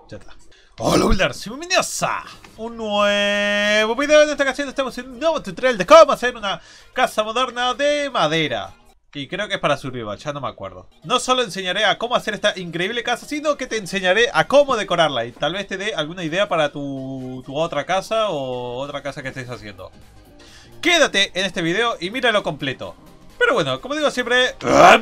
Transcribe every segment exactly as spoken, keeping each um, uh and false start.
Ya está. Hola builders, y bienvenidos a un nuevo video. En esta ocasión estamos en un nuevo tutorial de cómo hacer una casa moderna de madera. Y creo que es para survival, ya no me acuerdo. No solo enseñaré a cómo hacer esta increíble casa, sino que te enseñaré a cómo decorarla. Y tal vez te dé alguna idea para tu, tu otra casa o otra casa que estés haciendo. Quédate en este video y míralo completo. Pero bueno, como digo siempre,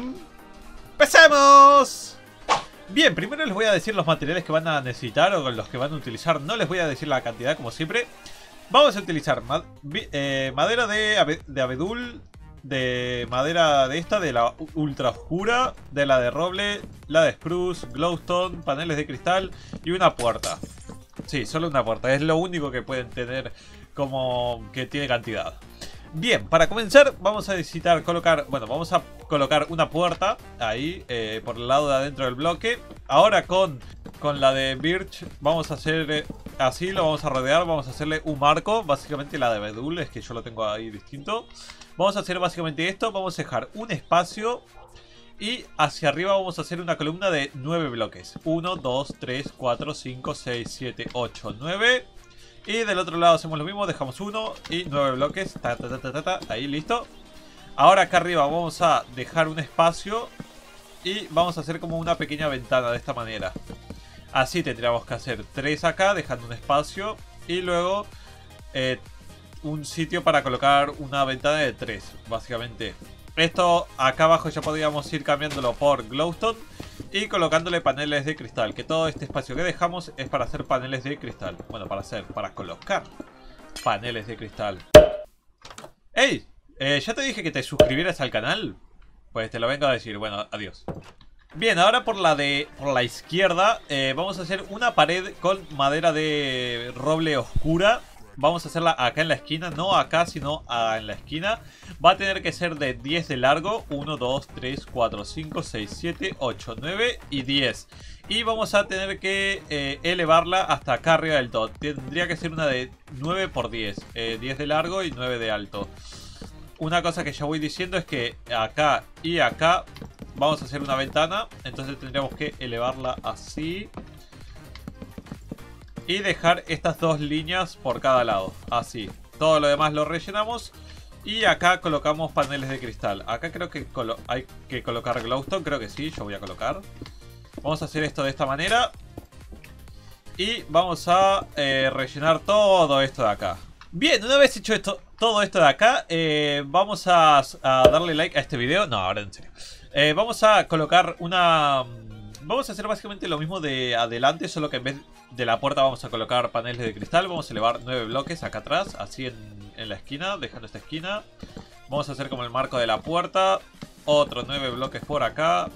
¡empecemos! Bien, primero les voy a decir los materiales que van a necesitar o los que van a utilizar. No les voy a decir la cantidad como siempre. Vamos a utilizar ma eh, madera de, abe de abedul, de madera de esta, de la ultra oscura, de la de roble, la de spruce, glowstone, paneles de cristal y una puerta. Sí, solo una puerta, es lo único que pueden tener como que tiene cantidad. Bien, para comenzar vamos a necesitar colocar, bueno, vamos a colocar una puerta ahí, eh, por el lado de adentro del bloque. Ahora con, con la de birch vamos a hacer eh, así, lo vamos a rodear, vamos a hacerle un marco, básicamente la de abedul, es que yo lo tengo ahí distinto. Vamos a hacer básicamente esto, vamos a dejar un espacio y hacia arriba vamos a hacer una columna de nueve bloques. uno, dos, tres, cuatro, cinco, seis, siete, ocho, nueve. Y del otro lado hacemos lo mismo, dejamos uno y nueve bloques. Ta, ta, ta, ta, ta, ta, ahí, listo. Ahora acá arriba vamos a dejar un espacio y vamos a hacer como una pequeña ventana de esta manera. Así tendríamos que hacer tres acá, dejando un espacio. Y luego eh, un sitio para colocar una ventana de tres, básicamente. Esto acá abajo ya podríamos ir cambiándolo por glowstone y colocándole paneles de cristal. Que todo este espacio que dejamos es para hacer paneles de cristal. Bueno, para hacer, para colocar paneles de cristal. ¡Ey! Eh, ¿Ya te dije que te suscribieras al canal? Pues te lo vengo a decir. Bueno, adiós. Bien, ahora por la de por la izquierda eh, vamos a hacer una pared con madera de roble oscura. Vamos a hacerla acá en la esquina, no acá, sino ah, en la esquina. Va a tener que ser de diez de largo. uno, dos, tres, cuatro, cinco, seis, siete, ocho, nueve y diez. Y vamos a tener que eh, elevarla hasta acá arriba del todo. Tendría que ser una de nueve por diez. Eh, diez de largo y nueve de alto. Una cosa que ya voy diciendo es que acá y acá vamos a hacer una ventana. Entonces tendríamos que elevarla así. Y dejar estas dos líneas por cada lado, así. Todo lo demás lo rellenamos. Y acá colocamos paneles de cristal. Acá creo que hay que colocar glowstone, creo que sí, yo voy a colocar. Vamos a hacer esto de esta manera. Y vamos a eh, rellenar todo esto de acá. Bien, una vez hecho esto, todo esto de acá, eh, vamos a, a darle like a este video. No, ahora en serio. Eh, vamos a colocar una... Vamos a hacer básicamente lo mismo de adelante, solo que en vez de la puerta vamos a colocar paneles de cristal. Vamos a elevar nueve bloques acá atrás, así en, en la esquina, dejando esta esquina. Vamos a hacer como el marco de la puerta. Otros nueve bloques por acá.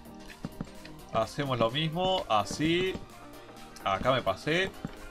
Hacemos lo mismo, así. Acá me pasé.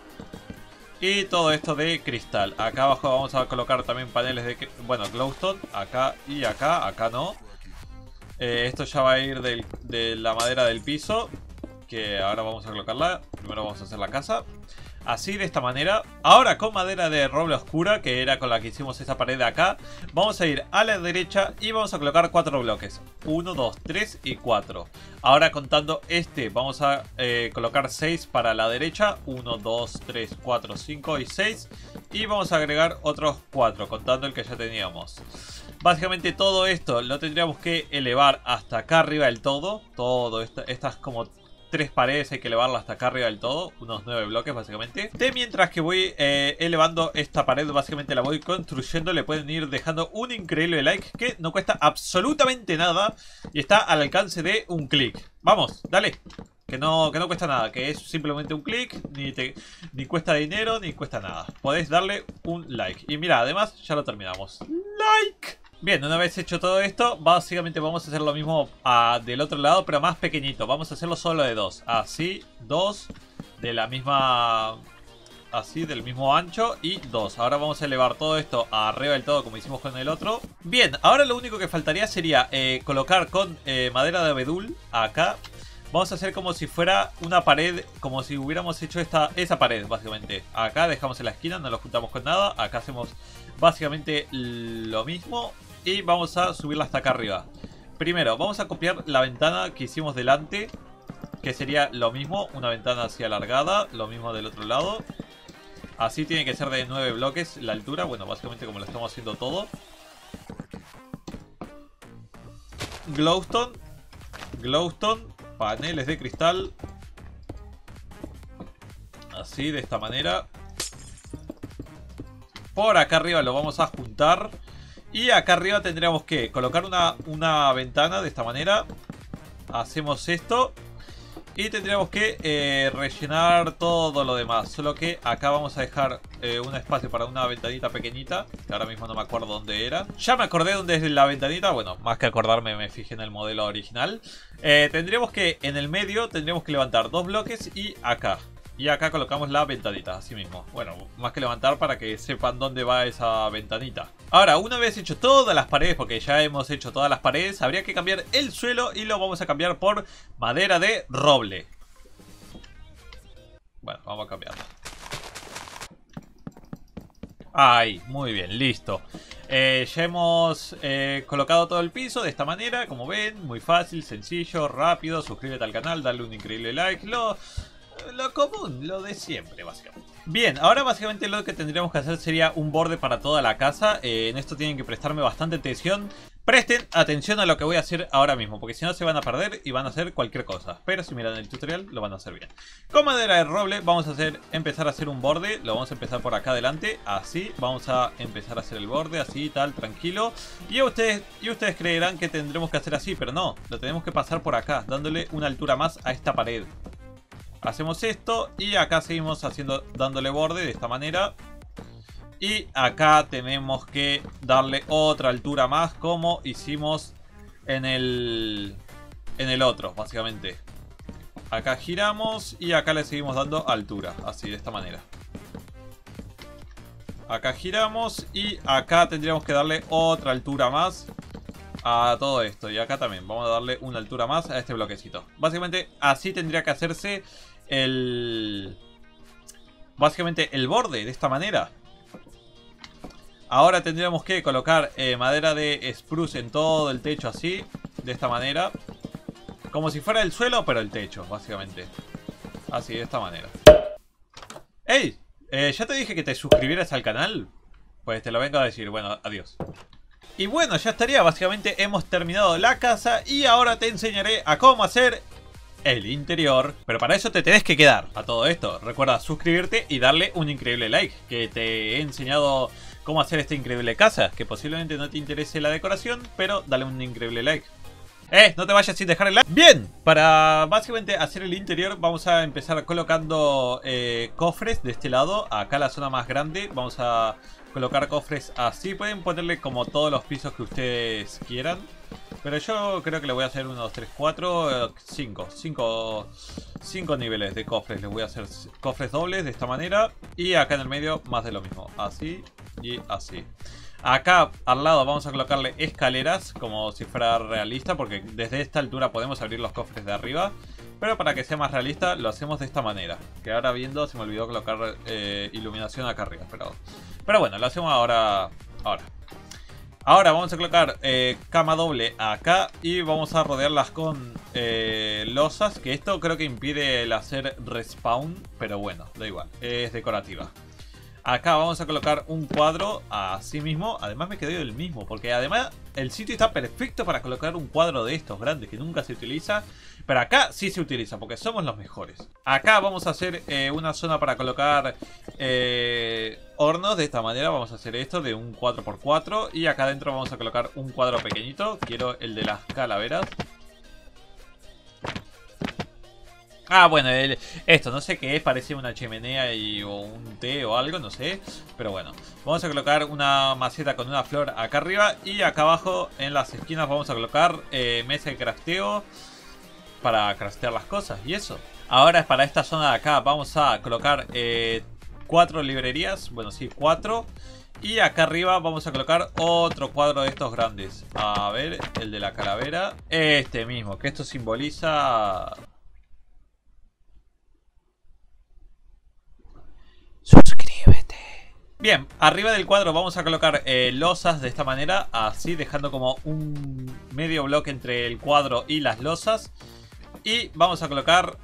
Y todo esto de cristal. Acá abajo vamos a colocar también paneles de... Bueno, glowstone, acá y acá, acá no. Eh, esto ya va a ir del, de la madera del piso, que ahora vamos a colocarla. Primero vamos a hacer la casa así, de esta manera. Ahora con madera de roble oscura, que era con la que hicimos esa pared de acá, vamos a ir a la derecha y vamos a colocar cuatro bloques. uno, dos, tres y cuatro. Ahora contando este, vamos a eh, colocar seis para la derecha. uno, dos, tres, cuatro, cinco y seis. Y vamos a agregar otros cuatro, contando el que ya teníamos. Básicamente todo esto lo tendríamos que elevar hasta acá arriba del todo. Todo esta, estas como tres paredes hay que elevarlas hasta acá arriba del todo. Unos nueve bloques básicamente. De mientras que voy eh, elevando esta pared, básicamente la voy construyendo. Le pueden ir dejando un increíble like que no cuesta absolutamente nada. Y está al alcance de un clic. Vamos, dale. Que no, que no cuesta nada, que es simplemente un clic, ni, te, ni cuesta dinero, ni cuesta nada. Podéis darle un like. Y mira, además ya lo terminamos. Like. Bien, una vez hecho todo esto, básicamente vamos a hacer lo mismo a, del otro lado, pero más pequeñito. Vamos a hacerlo solo de dos. Así, dos, de la misma... Así, del mismo ancho y dos. Ahora vamos a elevar todo esto arriba del todo como hicimos con el otro. Bien, ahora lo único que faltaría sería eh, colocar con eh, madera de abedul acá. Vamos a hacer como si fuera una pared, como si hubiéramos hecho esta, esa pared básicamente. Acá dejamos en la esquina, no lo juntamos con nada. Acá hacemos básicamente lo mismo. Y vamos a subirla hasta acá arriba. Primero, vamos a copiar la ventana que hicimos delante. que sería lo mismo, una ventana así alargada, lo mismo del otro lado. Así tiene que ser de nueve bloques la altura, bueno, básicamente como lo estamos haciendo todo. Glowstone, glowstone, paneles de cristal. Así, de esta manera. Por acá arriba lo vamos a juntar. Y acá arriba tendríamos que colocar una, una ventana de esta manera. Hacemos esto. Y tendríamos que eh, rellenar todo lo demás. Solo que acá vamos a dejar eh, un espacio para una ventanita pequeñita, que ahora mismo no me acuerdo dónde era. Ya me acordé dónde es la ventanita. Bueno, más que acordarme me fijé en el modelo original. eh, Tendríamos que en el medio tendríamos que levantar dos bloques y acá. Y acá colocamos la ventanita, así mismo. Bueno, más que levantar para que sepan dónde va esa ventanita. Ahora, una vez hecho todas las paredes, porque ya hemos hecho todas las paredes, habría que cambiar el suelo y lo vamos a cambiar por madera de roble. Bueno, vamos a cambiarlo. Ahí, muy bien, listo. Eh, ya hemos eh, colocado todo el piso de esta manera, como ven, muy fácil, sencillo, rápido. Suscríbete al canal, dale un increíble like. Lo... Lo común, lo de siempre, básicamente. Bien, ahora básicamente lo que tendríamos que hacer sería un borde para toda la casa. eh, En esto tienen que prestarme bastante atención. Presten atención a lo que voy a hacer ahora mismo, porque si no se van a perder y van a hacer cualquier cosa. Pero si miran el tutorial lo van a hacer bien. Con madera de roble vamos a hacer, empezar a hacer un borde. Lo vamos a empezar por acá adelante, así. Vamos a empezar a hacer el borde, así, tal, tranquilo. Y ustedes, y ustedes creerán que tendremos que hacer así, pero no. Lo tenemos que pasar por acá, dándole una altura más a esta pared. Hacemos esto y acá seguimos haciendo, dándole borde de esta manera. Y acá tenemos que darle otra altura más, como hicimos en el, en el otro, básicamente. Acá giramos y acá le seguimos dando altura, así, de esta manera. Acá giramos y acá tendríamos que darle otra altura más a todo esto. Y acá también vamos a darle una altura más a este bloquecito. Básicamente así tendría que hacerse el... Básicamente el borde, de esta manera. Ahora tendríamos que colocar eh, madera de spruce en todo el techo, así, de esta manera. Como si fuera el suelo, pero el techo, básicamente. Así, de esta manera. ¡Ey! Eh, ¿ya te dije que te suscribieras al canal? Pues te lo vengo a decir. Bueno, adiós. Y bueno, ya estaría. Básicamente hemos terminado la casa y ahora te enseñaré a cómo hacer el interior. Pero para eso te tenés que quedar a todo esto. Recuerda suscribirte y darle un increíble like, que te he enseñado cómo hacer esta increíble casa, que posiblemente no te interese la decoración, pero dale un increíble like. Eh, no te vayas sin dejar el like. Bien, para básicamente hacer el interior vamos a empezar colocando eh, cofres de este lado. Acá la zona más grande vamos a colocar cofres así. Pueden ponerle como todos los pisos que ustedes quieran, pero yo creo que le voy a hacer uno, dos, tres, cuatro, cinco cinco niveles de cofres. Les voy a hacer cofres dobles de esta manera. Y acá en el medio más de lo mismo, así y así. Acá al lado vamos a colocarle escaleras, como si fuera realista, porque desde esta altura podemos abrir los cofres de arriba. Pero para que sea más realista lo hacemos de esta manera, que ahora viendo se me olvidó colocar eh, iluminación acá arriba, pero, pero bueno, lo hacemos ahora. Ahora Ahora vamos a colocar eh, cama doble acá y vamos a rodearlas con eh, losas, que esto creo que impide el hacer respawn, pero bueno, da igual, es decorativa. Acá vamos a colocar un cuadro así mismo. Además me quedé el mismo, porque además el sitio está perfecto para colocar un cuadro de estos grandes que nunca se utiliza. Pero acá sí se utiliza, porque somos los mejores. Acá vamos a hacer eh, una zona para colocar eh, hornos. De esta manera vamos a hacer esto de un cuatro por cuatro. Y acá adentro vamos a colocar un cuadro pequeñito. Quiero el de las calaveras. Ah, bueno, el, esto no sé qué es, parece una chimenea y, o un té o algo, no sé. Pero bueno, vamos a colocar una maceta con una flor acá arriba. Y acá abajo en las esquinas vamos a colocar eh, mesa de crafteo para craftear las cosas y eso. Ahora es para esta zona de acá vamos a colocar eh, cuatro librerías. Bueno, sí, cuatro. Y acá arriba vamos a colocar otro cuadro de estos grandes. A ver, el de la calavera. Este mismo, que esto simboliza... Suscríbete. Bien, arriba del cuadro vamos a colocar eh, losas de esta manera, así, dejando como un medio bloque entre el cuadro y las losas. Y vamos a colocar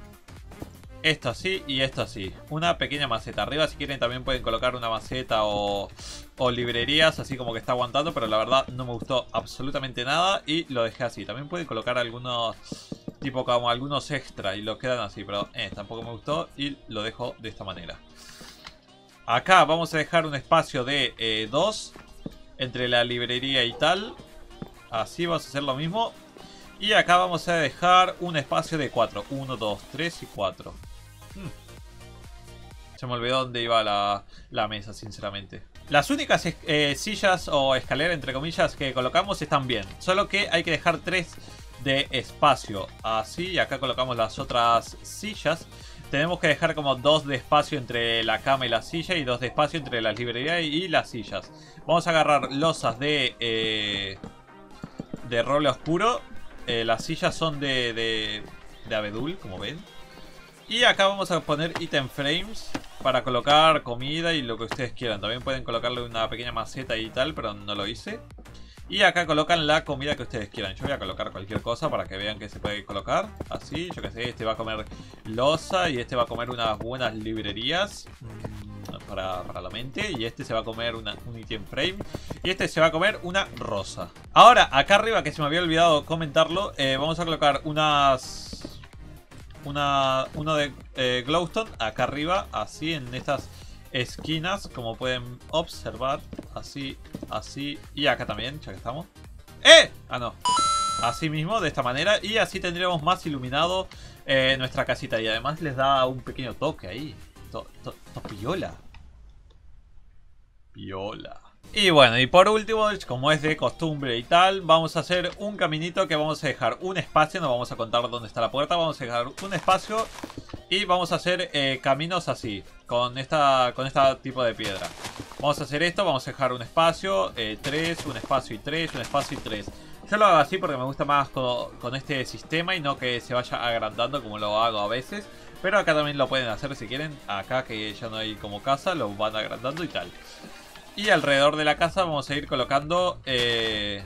esto así y esto así. Una pequeña maceta. Arriba si quieren también pueden colocar una maceta o, o librerías, así como que está aguantando. Pero la verdad no me gustó absolutamente nada y lo dejé así. También pueden colocar algunos, tipo como algunos extra y lo quedan así. Pero eh, tampoco me gustó y lo dejo de esta manera. Acá vamos a dejar un espacio de dos entre la librería y tal. Así vamos a hacer lo mismo. Y acá vamos a dejar un espacio de cuatro. uno, dos, tres y cuatro. Hmm. Se me olvidó dónde iba la, la mesa, sinceramente. Las únicas eh, sillas o escaleras, entre comillas, que colocamos están bien. Solo que hay que dejar tres de espacio. Así, y acá colocamos las otras sillas. Tenemos que dejar como dos de espacio entre la cama y la silla. Y dos de espacio entre las librerías y las sillas. Vamos a agarrar losas de, eh, de roble oscuro. Eh, las sillas son de, de, de abedul, como ven. Y acá vamos a poner item frames para colocar comida y lo que ustedes quieran. También pueden colocarle una pequeña maceta y tal, pero no lo hice. Y acá colocan la comida que ustedes quieran. Yo voy a colocar cualquier cosa para que vean que se puede colocar. Así, yo que sé, este va a comer losa y este va a comer unas buenas librerías. Para, para la mente. Y este se va a comer una, un item frame. Y este se va a comer una rosa. Ahora, acá arriba, que se me había olvidado comentarlo, eh, vamos a colocar unas... Una, uno de eh, glowstone acá arriba, así en estas esquinas, como pueden observar. Así, así. Y acá también, ya que estamos. ¡Eh! Ah, no. Así mismo, de esta manera. Y así tendríamos más iluminado eh, nuestra casita. Y además les da un pequeño toque ahí. To, to, to piola. Piola. Y bueno, y por último, como es de costumbre y tal, vamos a hacer un caminito que vamos a dejar un espacio. No vamos a contar dónde está la puerta. Vamos a dejar un espacio y vamos a hacer eh, caminos así, con esta con este tipo de piedra. Vamos a hacer esto, vamos a dejar un espacio, eh, tres, un espacio y tres, un espacio y tres. Yo lo hago así porque me gusta más con, con este sistema y no que se vaya agrandando como lo hago a veces. Pero acá también lo pueden hacer si quieren. Acá que ya no hay como casa, lo van agrandando y tal. Y alrededor de la casa vamos a ir colocando eh,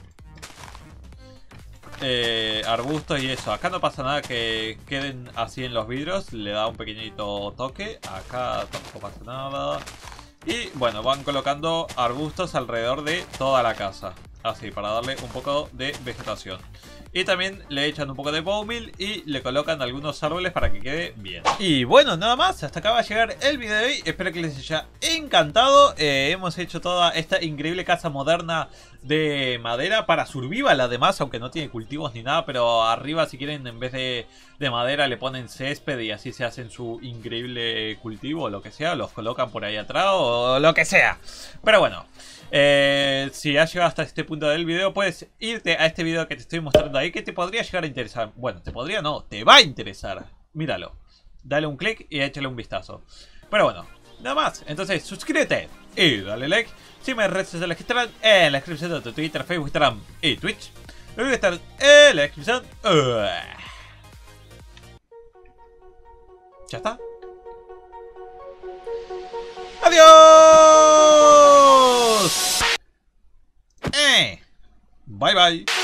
eh, arbustos y eso. Acá no pasa nada que queden así en los vidrios. Le da un pequeñito toque. Acá tampoco pasa nada. Y bueno, van colocando arbustos alrededor de toda la casa. Así, para darle un poco de vegetación. Y también le echan un poco de bowmeal y le colocan algunos árboles para que quede bien. Y bueno, nada más, hasta acá va a llegar el video de hoy. Espero que les haya encantado. eh, Hemos hecho toda esta increíble casa moderna de madera para survival además, aunque no tiene cultivos ni nada. Pero arriba, si quieren, en vez de, de madera le ponen césped y así se hacen su increíble cultivo o lo que sea. Los colocan por ahí atrás o lo que sea. Pero bueno, Eh, si has llegado hasta este punto del video, puedes irte a este video que te estoy mostrando ahí, que te podría llegar a interesar. Bueno, te podría no, te va a interesar. Míralo, dale un clic y échale un vistazo. Pero bueno, nada más. Entonces suscríbete y dale like. Si me redes sociales que estarán en la descripción de tu Twitter, Facebook, Instagram y Twitch. No olvides estar en la descripción. ¿Ya está? ¡Adiós! Eh. Bye bye.